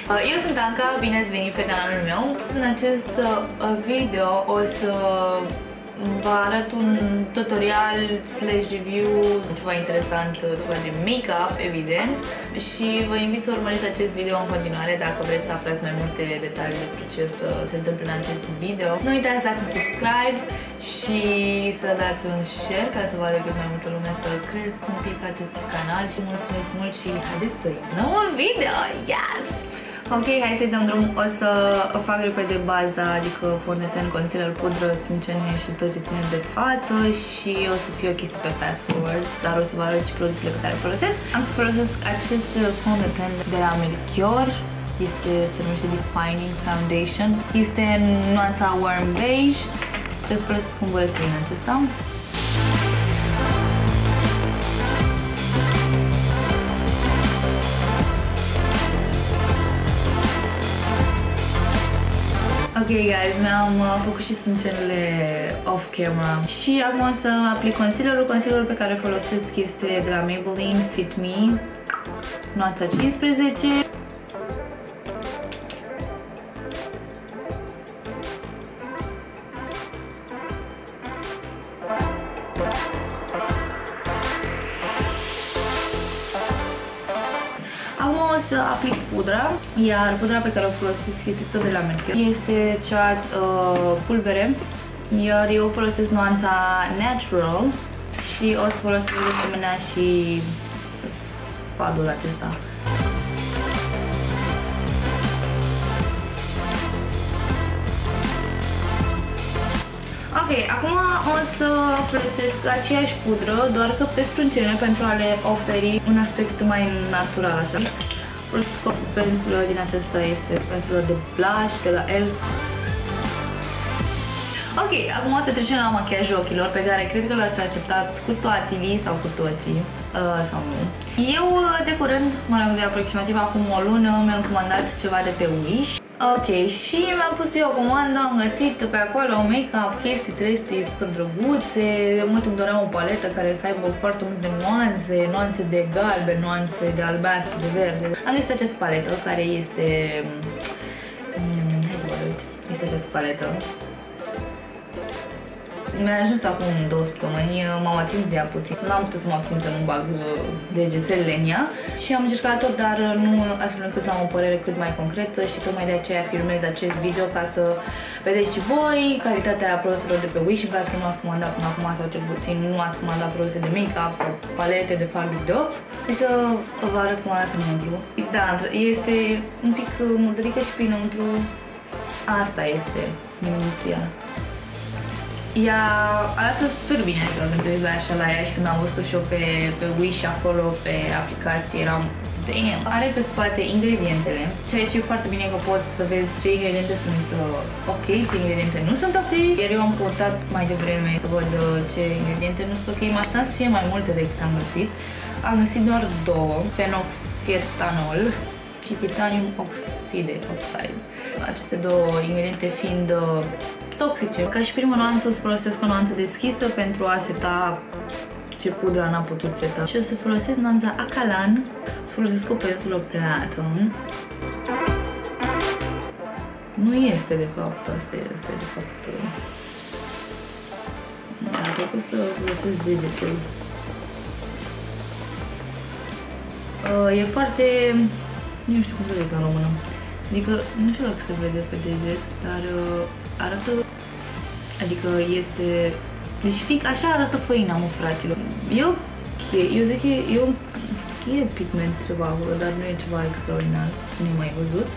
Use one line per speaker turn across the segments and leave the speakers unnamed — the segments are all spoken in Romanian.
Eu sunt Anca, bine ați venit pe canalul meu. În acest video o să vă arăt un tutorial slash review, ceva interesant, ceva de make-up, evident. Și vă invit să urmăriți acest video în continuare dacă vreți să aflați mai multe detalii despre ce o să se întâmple în acest video. Nu uitați să dați un subscribe și să dați un share ca să vadă cât mai multă lume, să cresc un pic acest canal. Și mulțumesc mult și haideți să intrăm în video! Yes! Ok, hai să-i dăm drum. O să fac repede baza, adică fond de ten, concealer, pudră, sprâncene și tot ce ține de față. Și o să fie o chestie pe fast forward, dar o să vă arăt și produsele pe care le folosesc. Am să folosesc acest fond de ten de la Melchior. Se numește Defining Foundation. Este în nuanța warm beige. Și o să folosesc un burețelin acesta. Ok, guys, mi-am făcut și sprâncenele off-camera. Și acum o să aplic concealerul. Concealerul pe care îl folosesc este de la Maybelline Fit Me, nuanța 15. Acum o să aplic pudra, iar pudra pe care o folosesc este tot de la Melchior. Este cea pulbere, iar eu folosesc nuanța Natural și o să folosesc de asemenea și padul acesta. Ok, acum o să folosesc aceeași pudră, doar că pe sprâncene, pentru a le oferi un aspect mai natural, așa. Folosesc o pensulă din aceasta, este pensulă de blush de la ELF. Ok, acum o să trecem la machiajul ochilor, pe care cred că l-ați așteptat cu toții sau cu toții, sau nu. Eu, de curând, mă rog, de aproximativ acum o lună, mi-am comandat ceva de pe Wish. Ok, și mi-am pus eu o comandă, am găsit pe acolo make-up, chestii, trestii super drăguțe. De mult îmi doream o paletă care să aibă foarte multe nuanțe, nuanțe de galben, nuanțe de albastru, de verde. Am găsit această paletă care este... hai să vă uit. Este această paletă. Mi-a ajuns acum 2 săptămâni, m-am atins de ea puțin. N-am putut să mă abțin să nu bag degețelele în ea și am încercat-o, dar nu astfel încât să am o părere cât mai concretă și tocmai de aceea filmez acest video ca să vedeți și voi calitatea produselor de pe Wish, în caz că nu ați comandat până acum sau cel puțin nu ați comandat produse de make-up sau palete de farbe de ochi. Și să vă arăt cum arată înăuntru. Da, este un pic murdărică și pe înăuntru. Asta este minunția. Ea arată super bine, adică când te uiți așa la ea și când am văzut-o și eu pe Wish acolo, pe aplicație, eram damn! Are pe spate ingredientele, ceea ce e foarte bine că poți să vezi ce ingrediente sunt ok, ce ingrediente nu sunt ok. Iar eu am căutat mai devreme să văd ce ingrediente nu sunt ok, mă așteptam să fie mai multe decât am găsit. Am găsit doar 2, phenoxietanol și titanium oxide. Aceste 2 ingrediente fiind toxice. Ca și prima nuanță o să folosesc o nuanță deschisă pentru a seta ce pudra n-a putut seta. Și o să folosesc nuanța Acalan, o să folosesc o pensulă Platon. Nu este de fapt, asta este de fapt. Am făcut să folosesc degetul. E foarte, nu știu cum să zic în română. Adică, nu știu dacă se vede pe deget, dar arată, adică este, deci fix așa arată făina, mă, fraților. E ok, eu zic că e pigment ceva acolo, dar nu e ceva extraordinar, nu mai văzut.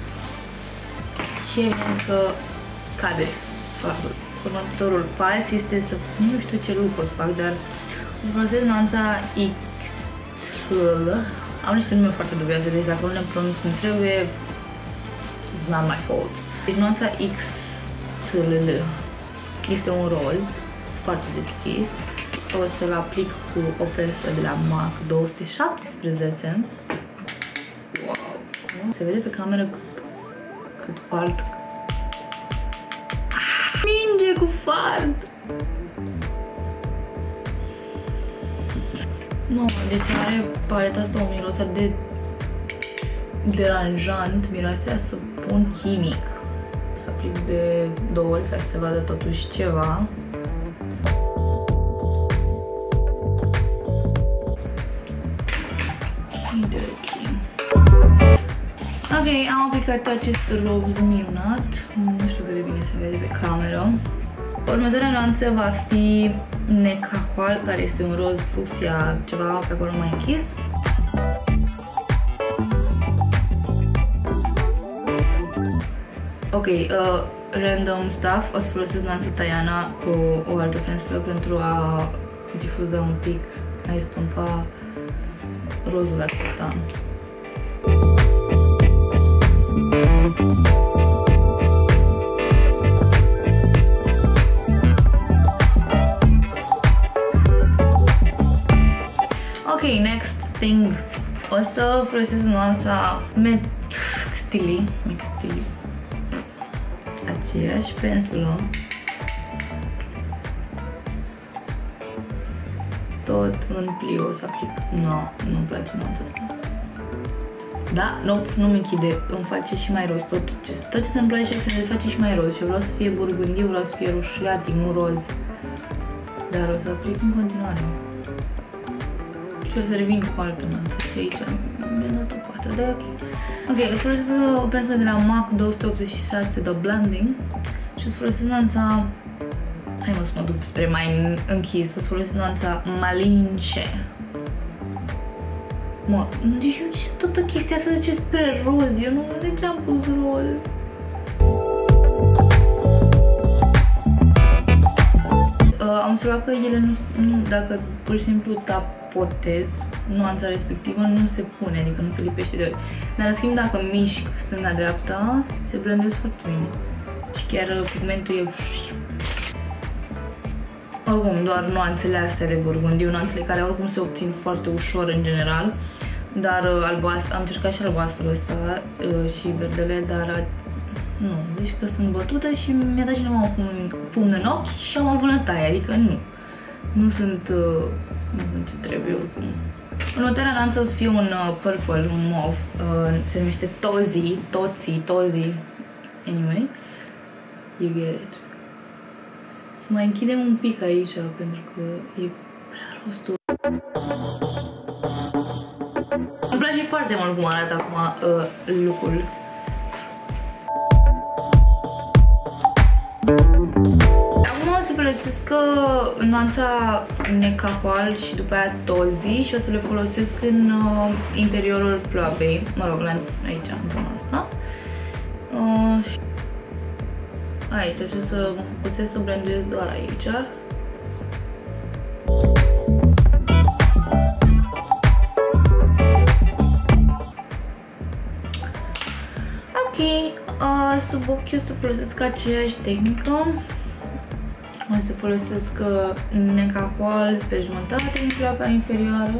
Și evident că cade fardul. Următorul pas este să, nu știu ce lucru o să fac, dar o să folosesc nuanța XL. Am niște nume foarte dubioase, deci dacă nu le pronunț cum trebuie, it's not my fault. Deci nuanța XL este un roz foarte deschis. O să-l aplic cu o pensulă de la MAC 217. Wow! Se vede pe cameră cât fard. Ninge cu fard! Nu, deci are paleta asta o miros de deranjant, miroase a săpun chimic. Să aplic de 2 ori ca să se vadă totuși ceva. Ok, am aplicat acest roz minunat. Nu știu cât de bine se vede pe cameră. Următoarea nuanță va fi Necahual, care este un roz fucsia, ceva pe acolo mai închis. Ok, random stuff. O să folosesc nuanța Tayana cu o altă pensulă pentru a difuza un pic, a estompa rozul acesta. Ok, next thing. O să folosesc nuanța Mextili. Aceeași pensulă. Tot în pli o să aplic. Nu-mi place nuanța asta. Da, nu-mi închide, îmi face și mai roz. Tot ce se îmi place se face și mai roz. Și eu vreau să fie burgundiu, vreau să fie roșiatic, nu roz. Dar o să aplic în continuare. Și o să revin cu altă nuanță. Aici mi-a dat o poată, dar ok. Ok, o să folosesc o pensulă de la MAC 286 de Blending. Și o să folosesc nuanța... Hai mă să mă duc spre mai închis. O să folosesc nuanța Malinche. Mă, deci toată chestia se duce spre roz. Eu nu... De ce am pus roz? Am observat că ele nu... Dacă pur și simplu tapotez nuanța respectivă, nu se pune, adică nu se lipește de ochi. Dar în schimb, dacă mișc stânga-dreapta, se blendez foarte bine. Și chiar pigmentul e... Oricum, doar nuanțele astea de burgundiu, nuanțele care oricum se obțin foarte ușor în general. Dar albastru, am încercat și albastrul ăsta și verdele, dar nu, zici că sunt bătută și mi-a dat cineva un pumn în ochi și am avut vânătaie, adică nu. Nu sunt ce trebuie oricum. Următoarea nuanță o să fie un purple, un mauve, se numește Tozi, anyway, you get it. Să mai închidem un pic aici, pentru că e prea rostul. Îmi place foarte mult cum arată acum look-ul. Acum o să folosesc nuanța Necahual și după aia Tozi și o să le folosesc în interiorul ploapei, mă rog, aici, în zona asta. Aici și o să pusesc să blenduiesc doar aici. Ok, sub ochi o să folosesc aceeași tehnică. O să folosesc Necahual pe jumătate din pleoapa inferioară.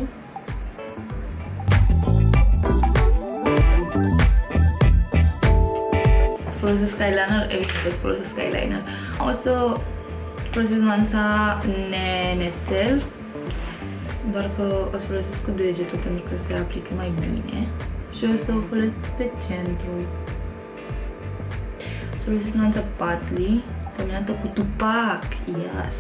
Folosesc eyeliner, evident că o să folosesc eyeliner. O să folosesc nuanța Nenetel, doar că o să folosesc cu degetul pentru că se aplică mai bine. Și o să o folosesc pe centru. O să folosesc nuanța Patli, combinată cu Tupac, yes!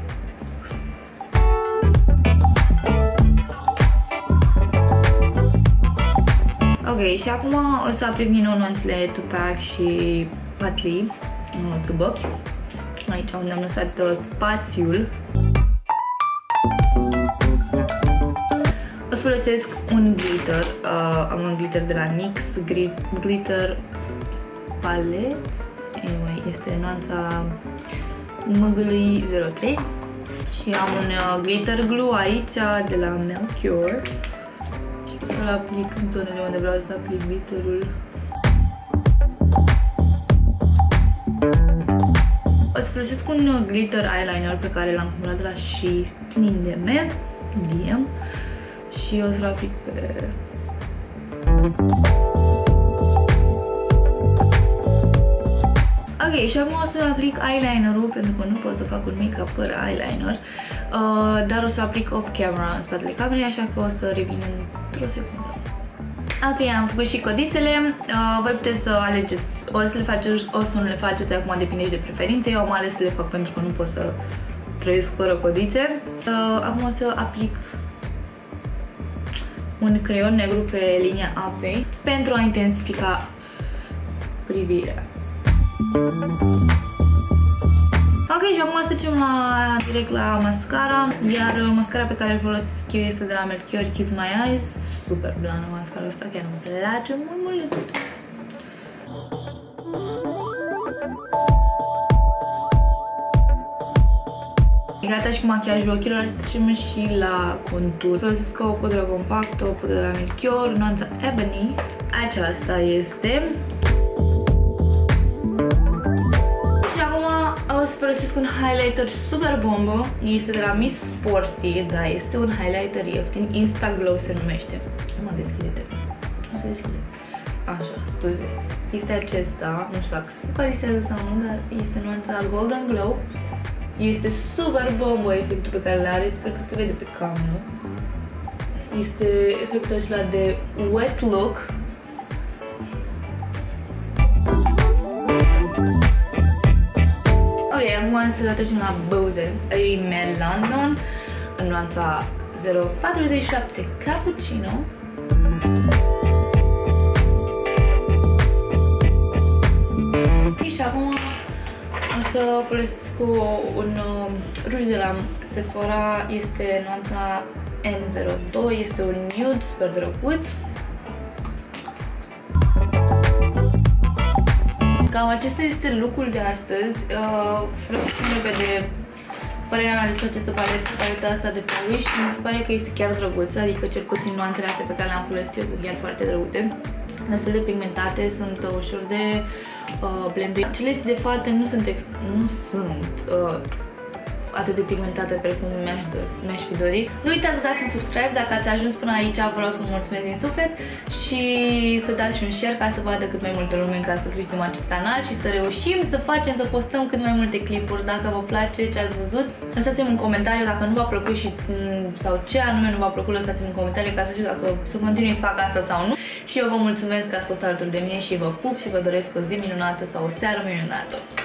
Ok, și acum o să aplic din nou nuanțele Tupac și Patli sub ochi. Aici unde am lăsat spațiul. O să folosesc un glitter. Am un glitter de la NYX, Glitter Palette. Anyway, este nuanța Mugly 03. Și am un glitter glue aici de la Melchior. Să-l aplic în zonele unde vreau să aplic glitterul. O să folosesc un glitter eyeliner pe care l-am cumpărat de la DM și o să-l aplic pe... Ok, și acum o să aplic eyelinerul pentru că nu pot să fac un make-up fără eyeliner, dar o să aplic off camera în spatele camerei, așa că o să revin într-o secundă. Ok, am făcut și codițele. Voi puteți să alegeți ori să le faceți, ori să nu le faceți. Acum depinde și de preferințe. Eu am ales să le fac pentru că nu pot să trăiesc fără codițe. Acum o să aplic un creion negru pe linia apei pentru a intensifica privirea. Ok, și acum să trecem direct la mascara. Iar mascara pe care îl folosesc eu este de la Melchior Kiss My Eyes. Super blană mascara asta, chiar îmi place mult. Gata și cu machiajul ochilor, să trecem și la contur. Folosesc o pudră compactă, o pudră de la Melchior, nuanța Ebony. Aceasta este. Și acum o să folosesc un highlighter super bombă. Este de la Miss Sporty, da, este un highlighter ieftin, Insta Glow se numește. Nu mă deschide-te. Nu se deschide. Așa, scuze. Este acesta, nu știu dacă se focalizează sau nu, dar este nuanța Golden Glow. Este super bombă efectul pe care îl are, sper că se vede pe cameră. Este efectul acela de wet look. Ok, acum să trecem la Bowser Rimmel London în nuanța 047 Cappuccino. Și acum o să folosesc un ruj de la Sephora, este nuanța N02, este un nude super drăguț. Cam acesta este look-ul de astăzi. Vreau să spun repede părerea mea despre această paletă asta de pe Wish. Mi se pare că este chiar drăguță, adică cel puțin nuanțele astea pe care le-am folosit eu sunt chiar foarte drăguțe. Destul de pigmentate, sunt ușor de blenduit. Cele de fată nu sunt atât de pigmentate precum mi-aș fi dorit. Nu uitați să dați un subscribe dacă ați ajuns până aici, vreau să vă mulțumesc din suflet și să dați și un share ca să vadă cât mai multă lume, ca să creștem acest canal și să reușim să postăm cât mai multe clipuri. Dacă vă place ce ați văzut, lăsați-mi un comentariu dacă nu v-a plăcut sau ce anume nu v-a plăcut, lăsați-mi un comentariu ca să știu dacă să continui să fac asta sau nu. Și eu vă mulțumesc că ați fost alături de mine și vă pup și vă doresc o zi minunată sau o seară minunată.